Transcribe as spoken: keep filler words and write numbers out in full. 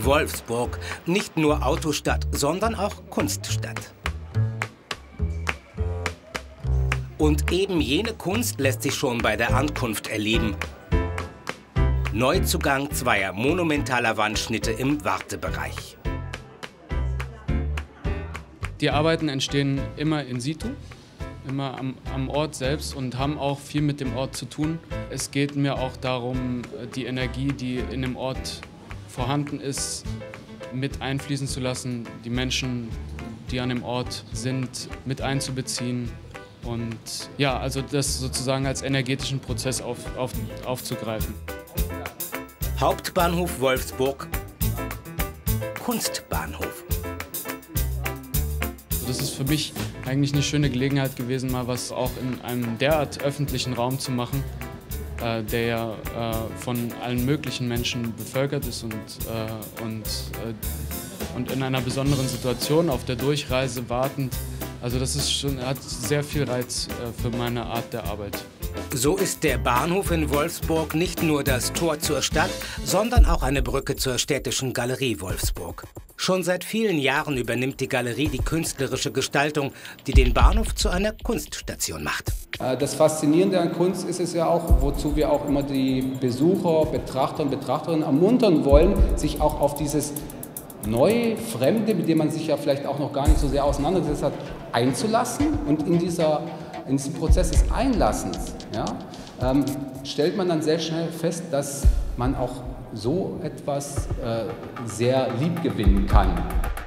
Wolfsburg, nicht nur Autostadt, sondern auch Kunststadt. Und eben jene Kunst lässt sich schon bei der Ankunft erleben. Neuzugang zweier monumentaler Wandschnitte im Wartebereich. Die Arbeiten entstehen immer in situ, immer am, am Ort selbst und haben auch viel mit dem Ort zu tun. Es geht mir auch darum, die Energie, die in dem Ort vorhanden ist, mit einfließen zu lassen, die Menschen, die an dem Ort sind, mit einzubeziehen und ja, also das sozusagen als energetischen Prozess auf, auf, aufzugreifen. Hauptbahnhof Wolfsburg, Kunstbahnhof. Das ist für mich eigentlich eine schöne Gelegenheit gewesen, mal was auch in einem derart öffentlichen Raum zu machen, äh, der ja äh, von allen möglichen Menschen bevölkert ist und, äh, und, äh, und in einer besonderen Situation auf der Durchreise wartend. Also das ist schon, hat sehr viel Reiz äh, für meine Art der Arbeit. So ist der Bahnhof in Wolfsburg nicht nur das Tor zur Stadt, sondern auch eine Brücke zur Städtischen Galerie Wolfsburg. Schon seit vielen Jahren übernimmt die Galerie die künstlerische Gestaltung, die den Bahnhof zu einer Kunststation macht. Das Faszinierende an Kunst ist es ja auch, wozu wir auch immer die Besucher, Betrachter und Betrachterinnen ermuntern wollen, sich auch auf dieses neue, Fremde, mit dem man sich ja vielleicht auch noch gar nicht so sehr auseinandergesetzt hat, einzulassen. Und in, dieser, in diesem Prozess des Einlassens ja, ähm, stellt man dann sehr schnell fest, dass man auch so etwas äh, sehr lieb gewinnen kann.